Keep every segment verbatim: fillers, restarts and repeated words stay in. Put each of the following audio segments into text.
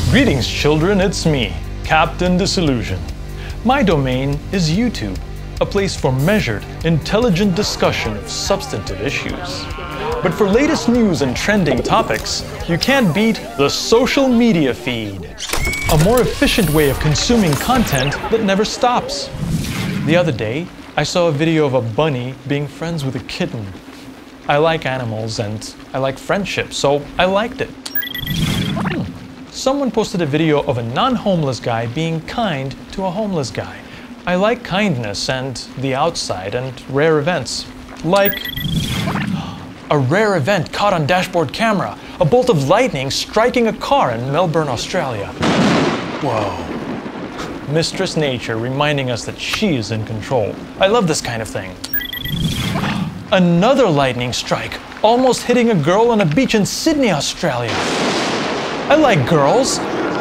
Greetings children, it's me, Captain Disillusion. My domain is YouTube, a place for measured, intelligent discussion of substantive issues. But for latest news and trending topics, you can't beat the social media feed. A more efficient way of consuming content that never stops. The other day, I saw a video of a bunny being friends with a kitten. I like animals and I like friendship, so I liked it. Hmm. Someone posted a video of a non-homeless guy being kind to a homeless guy. I like kindness and the outside and rare events. Like a rare event caught on dashboard camera, a bolt of lightning striking a car in Melbourne, Australia. Whoa. Mistress Nature reminding us that she is in control. I love this kind of thing. Another lightning strike, almost hitting a girl on a beach in Sydney, Australia. I like girls.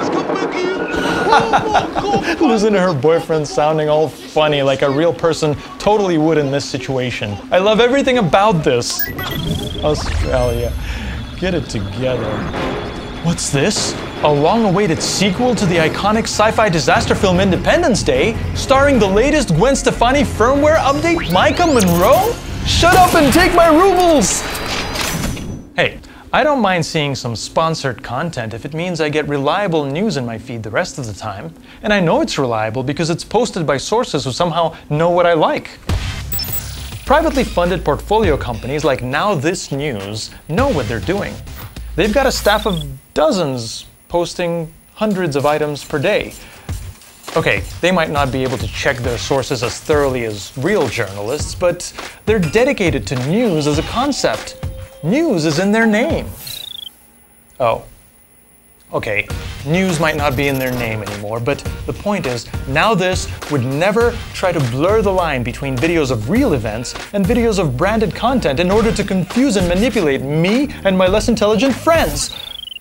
Listen to her boyfriend sounding all funny like a real person totally would in this situation. I love everything about this. Australia, get it together. What's this? A long-awaited sequel to the iconic sci-fi disaster film Independence Day, starring the latest Gwen Stefani firmware update, Micah Monroe? Shut up and take my rubles! Hey, I don't mind seeing some sponsored content if it means I get reliable news in my feed the rest of the time. And I know it's reliable because it's posted by sources who somehow know what I like. Privately funded portfolio companies like Now This News know what they're doing. They've got a staff of dozens posting hundreds of items per day. Okay, they might not be able to check their sources as thoroughly as real journalists, but they're dedicated to news as a concept. News is in their name. Oh. Okay, news might not be in their name anymore, but the point is, Now This would never try to blur the line between videos of real events and videos of branded content in order to confuse and manipulate me and my less intelligent friends.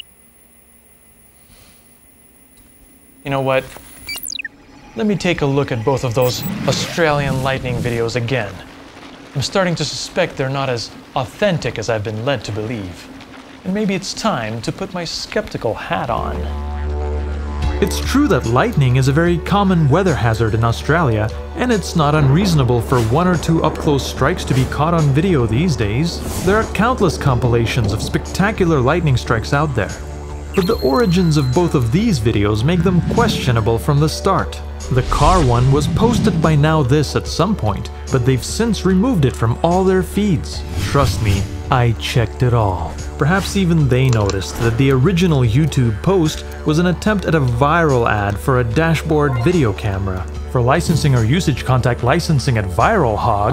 You know what? Let me take a look at both of those Australian lightning videos again. I'm starting to suspect they're not as authentic as I've been led to believe. And maybe it's time to put my skeptical hat on. It's true that lightning is a very common weather hazard in Australia, and it's not unreasonable for one or two up-close strikes to be caught on video these days. There are countless compilations of spectacular lightning strikes out there. But the origins of both of these videos make them questionable from the start. The car one was posted by Now This at some point, but they've since removed it from all their feeds. Trust me, I checked it all. Perhaps even they noticed that the original YouTube post was an attempt at a viral ad for a dashboard video camera. For licensing or usage, contact licensing at Viral Hog.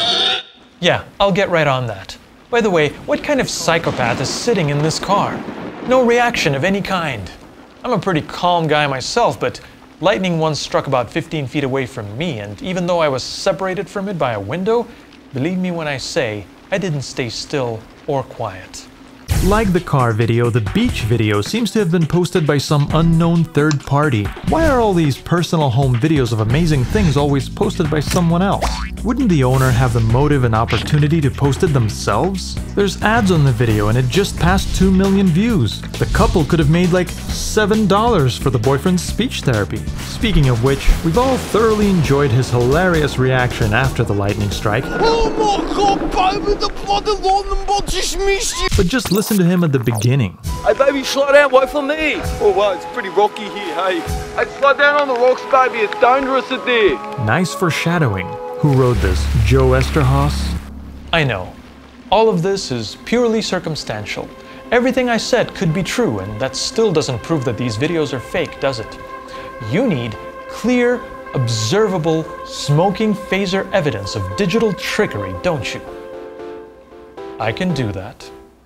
Yeah, I'll get right on that. By the way, what kind of psychopath is sitting in this car? No reaction of any kind. I'm a pretty calm guy myself, but lightning once struck about fifteen feet away from me, and even though I was separated from it by a window, believe me when I say, I didn't stay still or quiet. Like the car video, the beach video seems to have been posted by some unknown third party. Why are all these personal home videos of amazing things always posted by someone else? Wouldn't the owner have the motive and opportunity to post it themselves? There's ads on the video and it just passed two million views. The couple could have made like seven dollars for the boyfriend's speech therapy. Speaking of which, we've all thoroughly enjoyed his hilarious reaction after the lightning strike. Oh my god, baby, the bloody lightning bot just missed you! But just listen to him at the beginning. Hey baby, slow down, wait for me! Oh wow, it's pretty rocky here, hey. Hey, slow down on the rocks, baby, it's dangerous in there! Nice foreshadowing. Who wrote this? Joe Esterhaus? I know. All of this is purely circumstantial. Everything I said could be true, and that still doesn't prove that these videos are fake, does it? You need clear, observable, smoking phaser evidence of digital trickery, don't you? I can do that.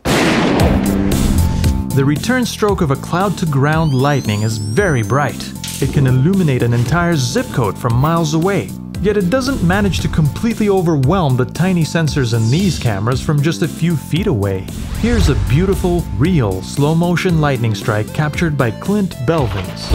The return stroke of a cloud-to-ground lightning is very bright. It can illuminate an entire zip code from miles away. Yet it doesn't manage to completely overwhelm the tiny sensors in these cameras from just a few feet away. Here's a beautiful, real, slow-motion lightning strike captured by Clint Belvins.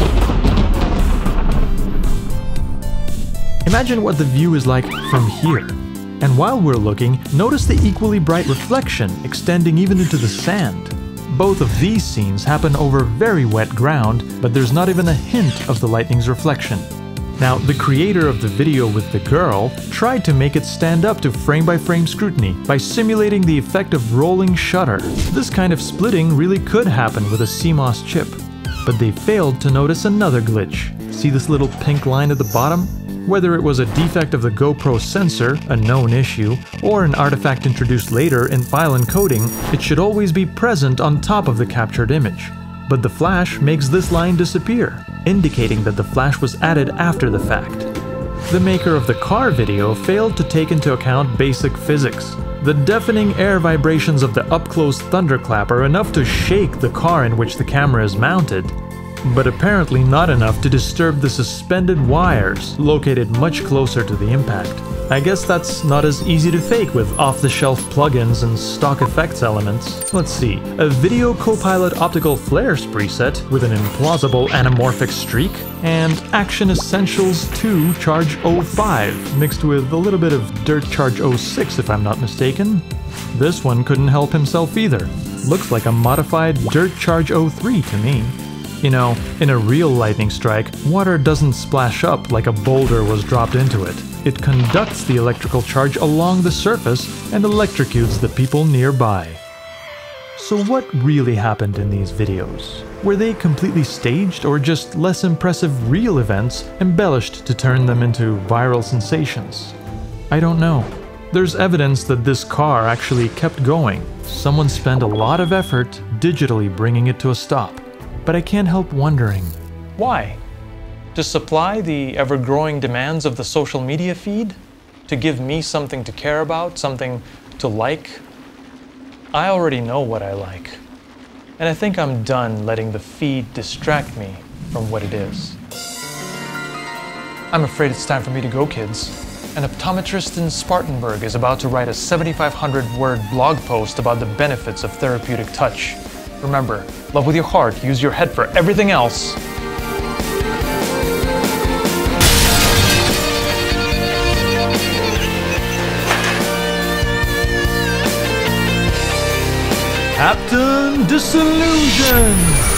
Imagine what the view is like from here. And while we're looking, notice the equally bright reflection extending even into the sand. Both of these scenes happen over very wet ground, but there's not even a hint of the lightning's reflection. Now, the creator of the video with the girl tried to make it stand up to frame-by-frame scrutiny by simulating the effect of rolling shutter. This kind of splitting really could happen with a C MOS chip, but they failed to notice another glitch. See this little pink line at the bottom? Whether it was a defect of the GoPro sensor, a known issue, or an artifact introduced later in file encoding, it should always be present on top of the captured image. But the flash makes this line disappear, indicating that the flash was added after the fact. The maker of the car video failed to take into account basic physics. The deafening air vibrations of the up-close thunderclap are enough to shake the car in which the camera is mounted, but apparently not enough to disturb the suspended wires located much closer to the impact. I guess that's not as easy to fake with off-the-shelf plugins and stock effects elements. Let's see, a Video Copilot optical flares preset with an implausible anamorphic streak, and Action Essentials two Charge oh five mixed with a little bit of Dirt Charge oh six if I'm not mistaken. This one couldn't help himself either. Looks like a modified Dirt Charge oh three to me. You know, in a real lightning strike, water doesn't splash up like a boulder was dropped into it. It conducts the electrical charge along the surface and electrocutes the people nearby. So what really happened in these videos? Were they completely staged or just less impressive real events embellished to turn them into viral sensations? I don't know. There's evidence that this car actually kept going. Someone spent a lot of effort digitally bringing it to a stop. But I can't help wondering, why? To supply the ever-growing demands of the social media feed? To give me something to care about, something to like? I already know what I like. And I think I'm done letting the feed distract me from what it is. I'm afraid it's time for me to go, kids. An optometrist in Spartanburg is about to write a seventy-five hundred word blog post about the benefits of therapeutic touch. Remember, love with your heart, use your head for everything else. Captain Disillusion!